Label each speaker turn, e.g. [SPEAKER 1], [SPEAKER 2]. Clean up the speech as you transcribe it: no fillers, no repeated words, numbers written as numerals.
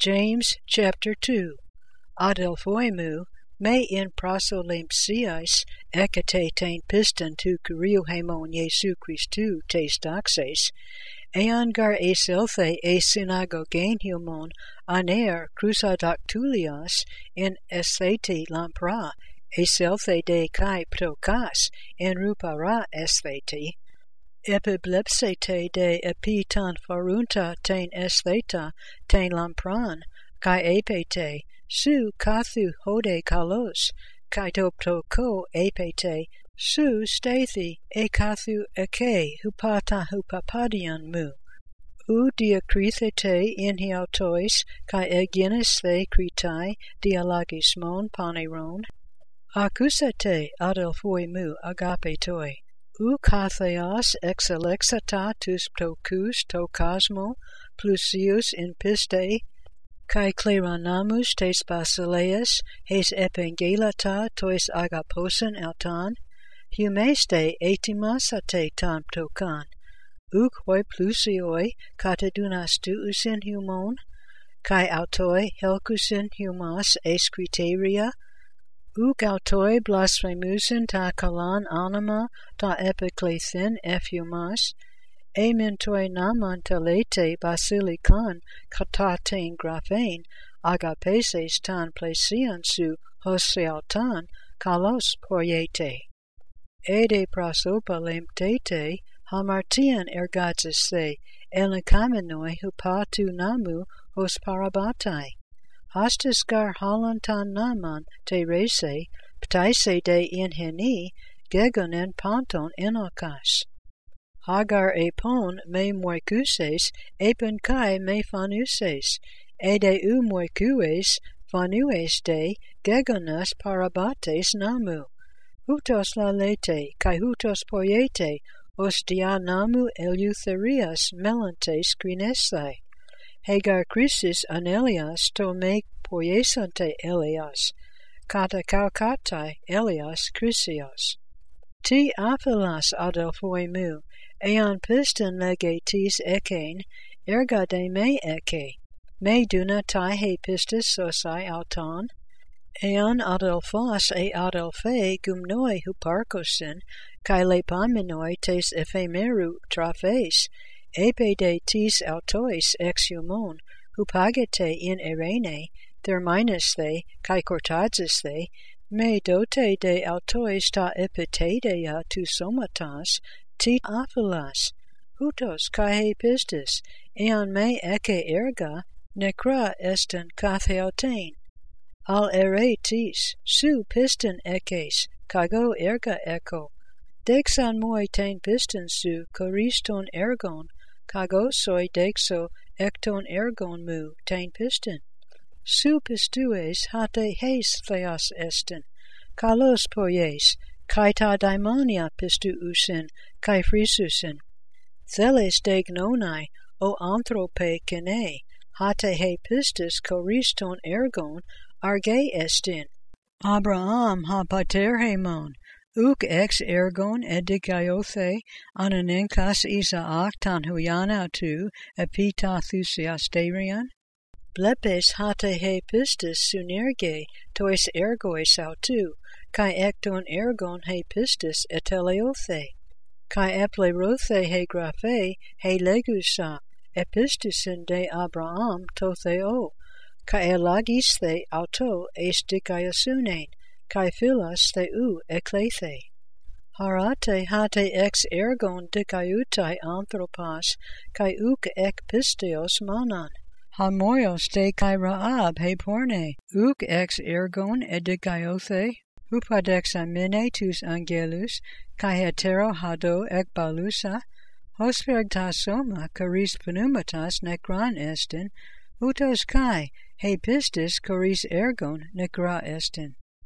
[SPEAKER 1] James chapter 2. Adelphoimu me in prosolimpsiais ekate tain piston tu kuriuhemon Jesu Christu tes doxes, eon gar eselthe e synagogen humon aner crusadactulios in esthete lampra, eselthe de kai prokas in rupara esthete, epiblepsete de epitan farunta tain estheta tain lampran, kai epete, su kathu hode kalos, kai toptoko epete, su stathi e kathu eke hupata hupapadian mu. U diakrithete in hiautois, kai egenis the kritai dialogismon paneron, acusate adelphoi mu agapetoi. U katheos exalexata tus tokus to cosmo, plusius in piste, kai cleranamus tes basileus, hes epengelata tois agaposen altan, humeste etimasate tam tokan, uc hoi plusioi catedunastuusin humon, kai autoi helcusin humas es criteria, uc autoi blasphemusin ta kalan anima ta epiclethin humas, ementoi naman telete basilikan katatein graphein agapeses tan plesian su hosialtan kalos poiete. Ede prosopa lemtete hamartian ergatis the elikamenoi hupatu namu hos parabatai. Hostis gar halantan naman te rese, ptaise de inheni, gegonen panton inokas. Hagar epon me moikuses, epen kai me fanuses, ede u moikues, fanues de, gegonas parabates namu. Hutos lalete, kai hutos poiete, os dia namu eleutherias melantes crinesai. Hagar crisis anelias to me poiesante elias, kata kaukatai elias crisios. Ti aphilas adelphoi mu, eon piston lege tis ekein, erga de me eke, me duna tai he pistis sosai auton, eon adelphos e adelphe gumnoi huparkosin, kai lepaminoi tes ephemeru traphes, epe de tis autois ex humon, hupagete in erene, therminus the, kai cortadzis the, me dote de autois ta epitedeia tu somatas, ti aphilas, hutos kai he pistis, eon me eke erga, necra esten katheotein. Al ere tis, su piston ekes, kago erga echo, dexan moi tein piston su, choriston ergon, kago soi dexo ekton ergon mu tein piston. Su pistues hate heis theos esten, kalos poies, kai ta daimonia pistu usin, kai frisusin. Theles degnonai, o anthrope kene, hate he pistis choriston ergon, arge estin. Abraham ha pater hemon, uc ex ergon edikaothe ananenkas Isaac tan huyana tu epita thusiasterian. Blepes hate he pistis sunerge tois ergois autu, kai ekton ergon he pistis eteleothe, kai eplerothe he graphe he legusa, epistusin de Abraham totheo, kai elagis the auto es dikaiasunein, kai philas theu eklethe. Harate hate ex ergon dikaiutai anthropos, kai uc ek pisteos monon. Hamoios de kai raab he porne, uc ex ergon edikaothe, hupadex amine tus angelus, kai hetero hado ek balusa, hospergtas soma charis pneumatas necran estin, hutos kai, he pistis charis ergon necra estin.